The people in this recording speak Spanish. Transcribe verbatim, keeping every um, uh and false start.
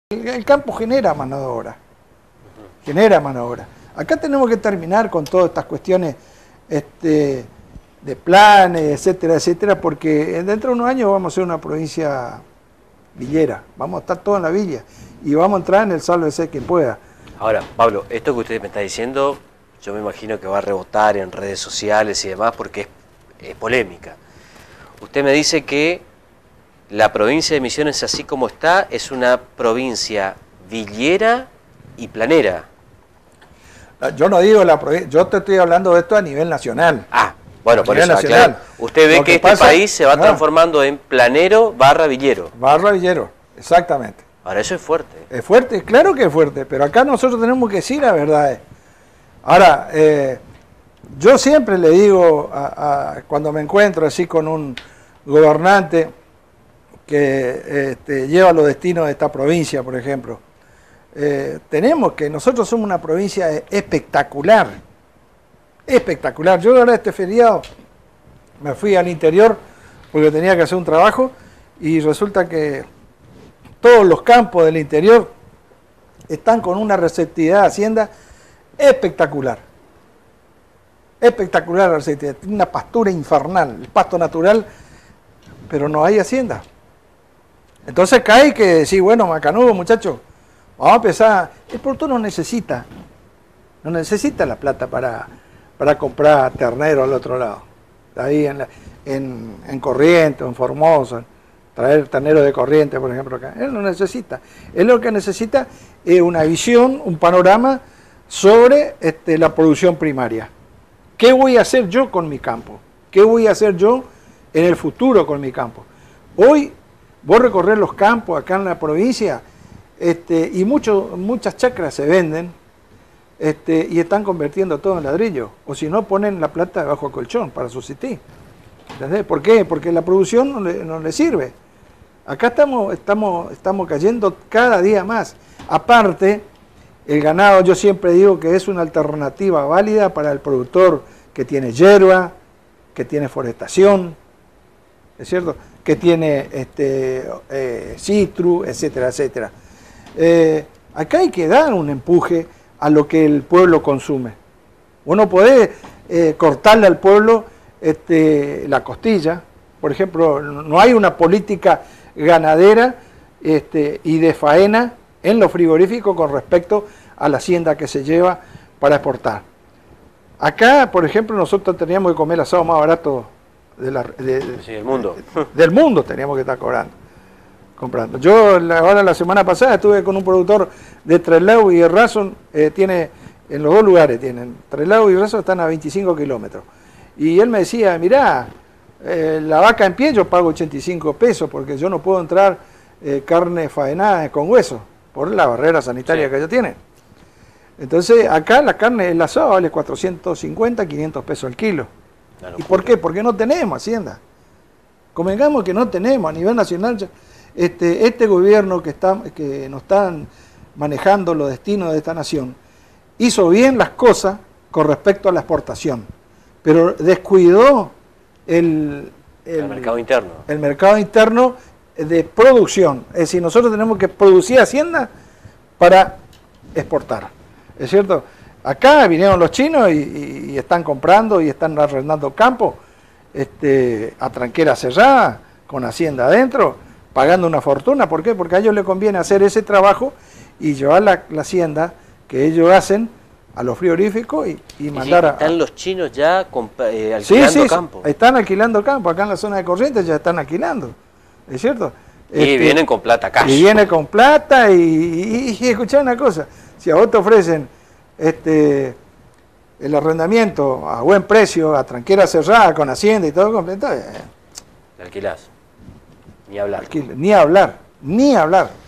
El, el campo genera mano de obra, genera mano de obra. Acá tenemos que terminar con todas estas cuestiones este, de planes, etcétera, etcétera, porque dentro de unos años vamos a ser una provincia villera, vamos a estar todos en la villa y vamos a entrar en el sálvese quien pueda. Ahora, Pablo, esto que usted me está diciendo, yo me imagino que va a rebotar en redes sociales y demás porque es, es polémica. Usted me dice que la provincia de Misiones, así como está, es una provincia villera y planera. Yo no digo la provincia, yo te estoy hablando de esto a nivel nacional. Ah, bueno, por eso, nacional. Claro. Usted ve Lo que, que este pasa, país se va no, transformando en planero barra villero. Barra villero, exactamente. Ahora, eso es fuerte. Es fuerte, claro que es fuerte, pero acá nosotros tenemos que decir la verdad. Ahora, eh, yo siempre le digo, a, a, cuando me encuentro así con un gobernante que este, lleva los destinos de esta provincia, por ejemplo, eh, tenemos que, nosotros somos una provincia espectacular, espectacular. Yo ahora este feriado me fui al interior porque tenía que hacer un trabajo y resulta que todos los campos del interior están con una receptividad de hacienda espectacular. Espectacular la receptividad, tiene una pastura infernal, el pasto natural, pero no hay hacienda. Entonces acá hay que decir, bueno, macanudo, muchachos, vamos a empezar. El productor no necesita, no necesita la plata para, para comprar ternero al otro lado. Ahí en, la, en, en Corrientes, en Formosa, traer ternero de Corrientes, por ejemplo, acá. Él no necesita. Él lo que necesita es una visión, un panorama sobre este, la producción primaria. ¿Qué voy a hacer yo con mi campo? ¿Qué voy a hacer yo en el futuro con mi campo? Hoy vos recorrer los campos acá en la provincia este, y mucho, muchas chacras se venden este, y están convirtiendo todo en ladrillo. O si no, ponen la plata debajo del colchón para subsistir. ¿Entendés? ¿Por qué? Porque la producción no le, no le sirve. Acá estamos, estamos, estamos cayendo cada día más. Aparte, el ganado yo siempre digo que es una alternativa válida para el productor que tiene hierba, que tiene forestación, ¿es cierto?, que tiene este, eh, citrus, etcétera, etcétera. Eh, acá hay que dar un empuje a lo que el pueblo consume. Uno puede eh, cortarle al pueblo este, la costilla. Por ejemplo, no hay una política ganadera este, y de faena en los frigoríficos con respecto a la hacienda que se lleva para exportar. Acá, por ejemplo, nosotros teníamos que comer asado más barato de la, de, de, sí, el mundo. De, del mundo teníamos que estar cobrando, comprando. Yo la, ahora la semana pasada estuve con un productor de Trelew y Errázuriz, eh, tiene, en los dos lugares tienen, Trelew y Errázuriz están a veinticinco kilómetros. Y él me decía, mirá, eh, la vaca en pie yo pago ochenta y cinco pesos porque yo no puedo entrar eh, carne faenada con hueso, por la barrera sanitaria sí. que ellos tienen. Entonces acá la carne, el asado vale cuatrocientos cincuenta, quinientos pesos el kilo. ¿Y por qué? Porque no tenemos hacienda. Convengamos que no tenemos a nivel nacional. Este, este gobierno que, está, que nos están manejando los destinos de esta nación hizo bien las cosas con respecto a la exportación, pero descuidó el, el, el mercado interno. El mercado interno de producción. Es decir, nosotros tenemos que producir hacienda para exportar. ¿Es cierto? Acá vinieron los chinos y, y, y están comprando y están arrendando campo este, a tranquera cerrada, con hacienda adentro, pagando una fortuna. ¿Por qué? Porque a ellos les conviene hacer ese trabajo y llevar la, la hacienda que ellos hacen a los frigoríficos y, y mandar a... ¿Están los chinos ya eh, alquilando sí, sí, campo? Están alquilando campo. Acá en la zona de Corrientes ya están alquilando. ¿Es cierto? Y este, vienen con plata cash. Y vienen con plata y, y, y, y escuchá una cosa. Si a vos te ofrecen este, el arrendamiento a buen precio, a tranquera cerrada, con hacienda y todo completo, eh, ¿Le alquilás? Ni hablar. Alquil, ni hablar, ni hablar.